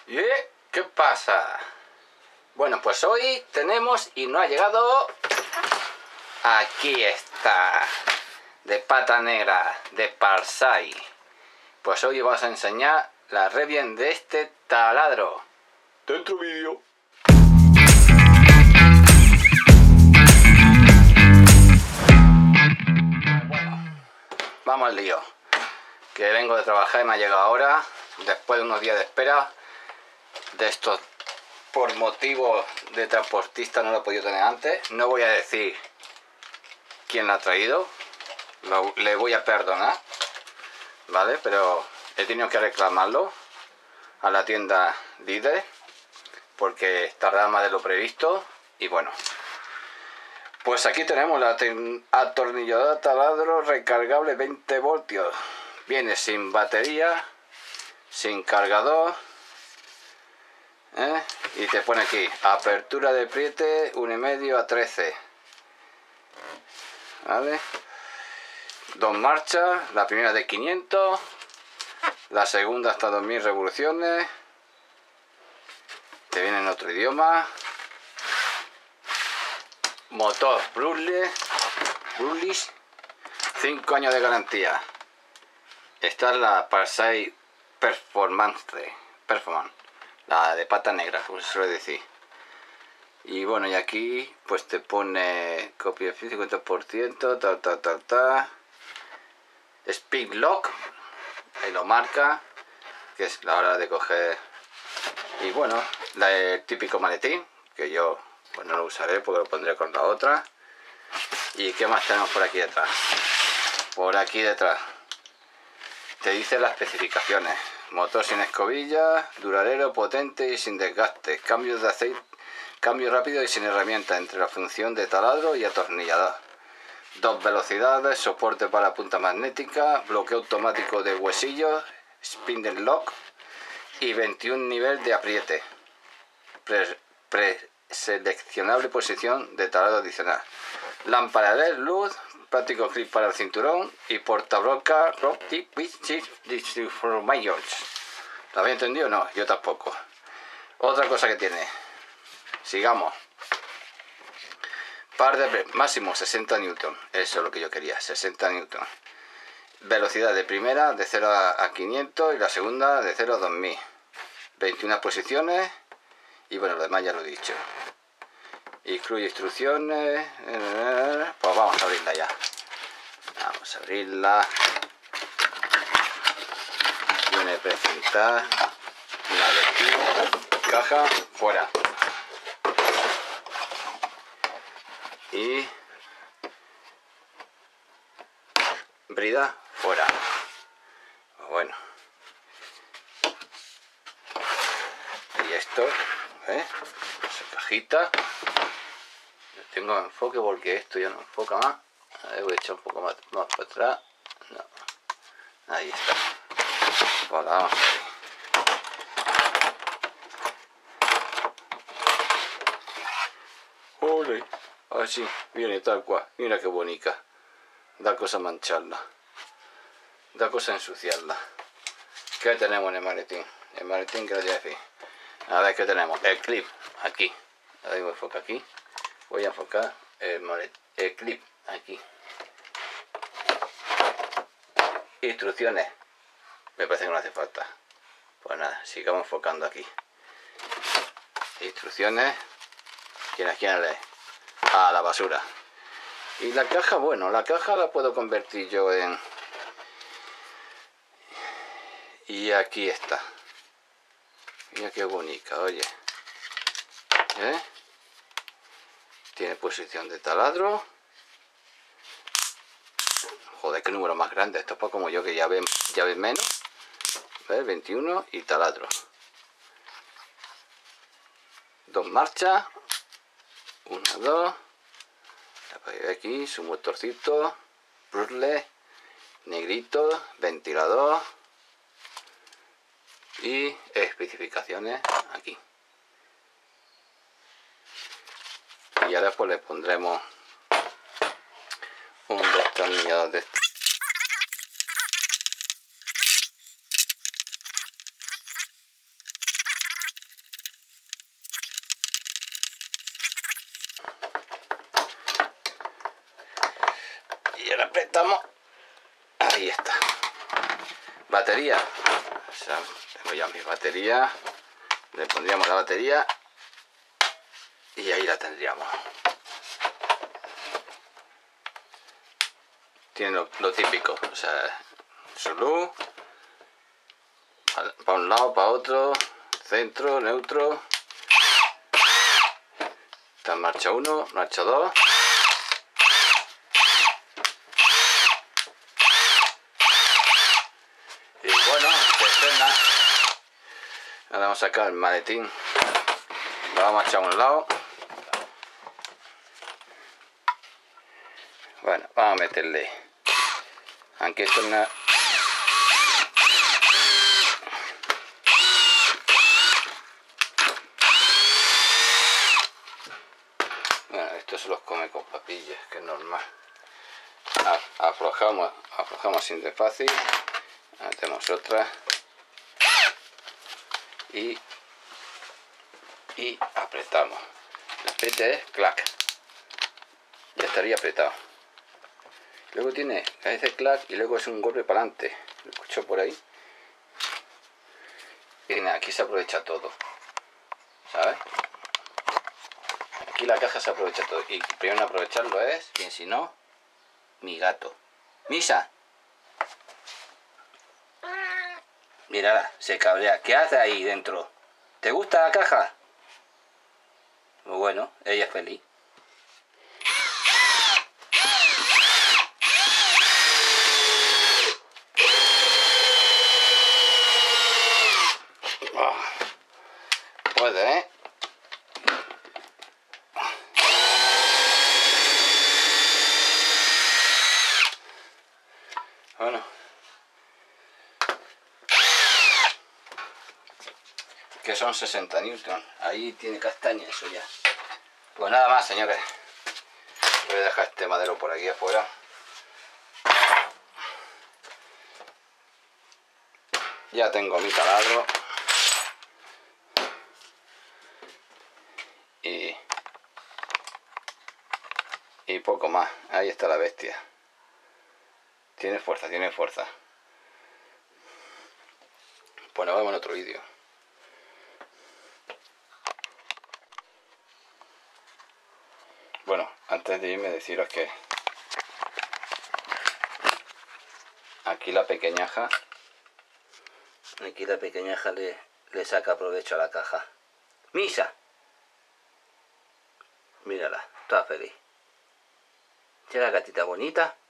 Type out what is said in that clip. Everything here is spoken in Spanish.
¿Y qué pasa? Bueno, pues hoy tenemos y no ha llegado. Aquí está, de pata negra, de Parsai. Pues hoy vas a enseñar la review de este taladro. Dentro vídeo. Bueno, vamos al lío. Que vengo de trabajar y me ha llegado ahora, después de unos días de espera. De estos, por motivo de transportista, no lo he podido tener antes. No voy a decir quién lo ha traído, le voy a perdonar, ¿vale? Pero he tenido que reclamarlo a la tienda Líder porque tardaba más de lo previsto. Y bueno, pues aquí tenemos la atornilladora taladro recargable 20 voltios. Viene sin batería, sin cargador, y te pone aquí apertura de priete 1,5 a 13, ¿vale? 2 marchas, la primera de 500, la segunda hasta 2000 revoluciones. Te viene en otro idioma. Motor Bruslis, 5 años de garantía. Esta es la Parsai Performance, la de pata negra, como se suele decir. Y bueno, y aquí pues te pone copia de 50%, Speed Lock, ahí lo marca, que es la hora de coger. Y bueno, el típico maletín, que yo pues no lo usaré porque lo pondré con la otra. ¿Y qué más tenemos por aquí detrás? Por aquí detrás te dice las especificaciones: motor sin escobilla, duradero, potente y sin desgaste, cambios de aceite, cambio rápido y sin herramienta entre la función de taladro y atornillador, 2 velocidades, soporte para punta magnética, bloqueo automático de huesillos, spindle lock y 21 nivel de apriete, preseleccionable posición de taladro adicional, lámpara LED, luz, práctico clip para el cinturón y portabroca Mayors. ¿Lo habéis entendido? No, yo tampoco. Otra cosa que tiene, sigamos. Par de máximo 60 newton, eso es lo que yo quería, 60 newton. Velocidad de primera de 0 a 500 y la segunda de 0 a 2000. 21 posiciones y bueno, lo demás ya lo he dicho. Incluye instrucciones. Pues vamos a abrirla ya. Vamos a abrirla. Viene precintada. Una de aquí. Caja fuera. Y brida fuera. Bueno. Y esto, esa cajita. Tengo enfoque porque esto ya no enfoca más. A ver, voy a echar un poco más para atrás. No. Ahí está. Hola, vamos a ver. Ole. Así, viene tal cual. Mira qué bonita. Da cosa mancharla. Da cosa ensuciarla. ¿Qué tenemos en el maletín? El maletín que lo lleve. A ver qué tenemos. El clip aquí. Ahí voy a enfocar aquí. Voy a enfocar el clip aquí. Instrucciones. Me parece que no hace falta. Pues nada, sigamos enfocando aquí. Instrucciones. ¿Quiénes quieren leer? A la basura. Y la caja, bueno, la caja la puedo convertir yo en... Y aquí está. Mira qué bonita, oye. Tiene posición de taladro. Joder, qué número más grande. Esto es para como yo, que ya ven menos. ¿Ves? 21 y taladro. 2 marchas. 1, 2. Aquí su motorcito. Brusle. Negrito. Ventilador. Y especificaciones aquí. Y ahora pues le pondremos un destornillador de este. apretamos. Ahí está. Batería. O sea, tengo ya mis baterías. Le pondríamos la batería y ahí la tendríamos. Tiene lo típico, o sea, su luz, para un lado, para otro, centro, neutro. Está en marcha 1, marcha 2. Y bueno, que estrena. Ahora vamos a sacar el maletín. Lo vamos a echar a un lado. Bueno, vamos a meterle. Aunque esto no... Bueno, esto se los come con papillas, que es normal. Aflojamos así de fácil. Metemos otra. Y apretamos. El apriete es clac. Ya estaría apretado. Luego tiene a veces clac y luego es un golpe para adelante. Lo escucho por ahí. Y aquí se aprovecha todo. ¿Sabes? Aquí la caja se aprovecha todo. Y primero en aprovecharlo es, bien, si no, mi gato. ¡Misa! Mírala, se cabrea. ¿Qué hace ahí dentro? ¿Te gusta la caja? Muy bueno, ella es feliz. Puede, ¿eh? Bueno. Que son 60 newton. Ahí tiene castaña eso ya. Pues nada más, señores. Voy a dejar este madero por aquí afuera. Ya tengo mi taladro. Y poco más. Ahí está la bestia. Tiene fuerza, tiene fuerza. Pues nos vemos en otro vídeo. Bueno, antes de irme deciros que aquí la pequeñaja le saca provecho a la caja. ¡Misa! Mírala, toda feliz. ¿Tiene la gatita bonita?